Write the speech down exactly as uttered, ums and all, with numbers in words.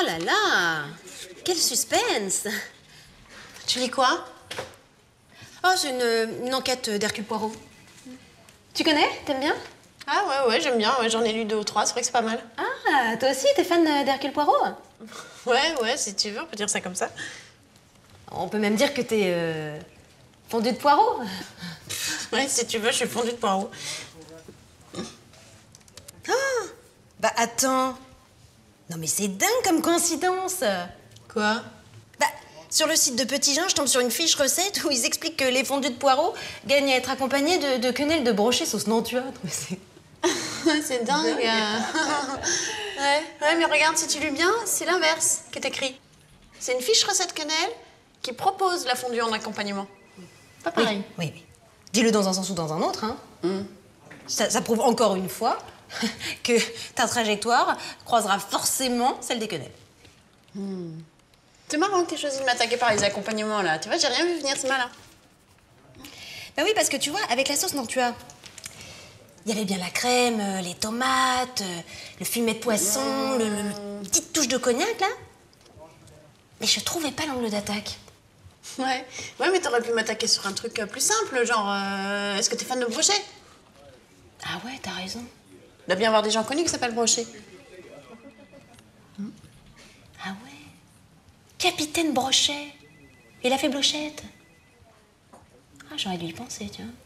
là là! Quel suspense! Tu lis quoi? Oh, c'est une, une enquête d'Hercule Poirot. Tu connais? T'aimes bien? Ah ouais, ouais, j'aime bien. Ouais, j'en ai lu deux ou trois, c'est vrai que c'est pas mal. Ah, toi aussi, t'es fan d'Hercule Poirot? Ouais, ouais, si tu veux, on peut dire ça comme ça. On peut même dire que t'es euh, fondue de Poirot. Ouais, si tu veux, je suis fondue de Poirot. Ah! Bah attends. Non mais c'est dingue comme coïncidence. Quoi? Bah, sur le site de Petit Jean, je tombe sur une fiche recette où ils expliquent que les fondus de Poirot gagnent à être accompagnés de, de quenelles de brochet sauce Nantua. Mais c'est... C'est dingue. Ouais, ouais, mais regarde, si tu lis bien, c'est l'inverse qui est écrit. C'est une fiche recette quenelle qui propose la fondue en accompagnement. Pas pareil. Oui, oui, oui. Dis-le dans un sens ou dans un autre, hein. Mm. Ça, ça prouve encore une fois que ta trajectoire croisera forcément celle des quenelles. Mm. C'est marrant que t'aies choisi de m'attaquer par les accompagnements, là. Tu vois, j'ai rien vu venir, c'est malin. Bah oui, parce que tu vois, avec la sauce Nantua, il y avait bien la crème, euh, les tomates, euh, le fumet de poisson, le, le, le petite touche de cognac, là. Mais je trouvais pas l'angle d'attaque. Ouais, ouais, mais t'aurais pu m'attaquer sur un truc plus simple, genre, euh, est-ce que t'es fan de brochet? Ah ouais, t'as raison. Il doit bien y avoir des gens connus qui s'appellent Brochet. Hmm. Ah ouais. Capitaine Brochet. Il a fait Blochette. Ah, j'aurais dû y penser, tu vois.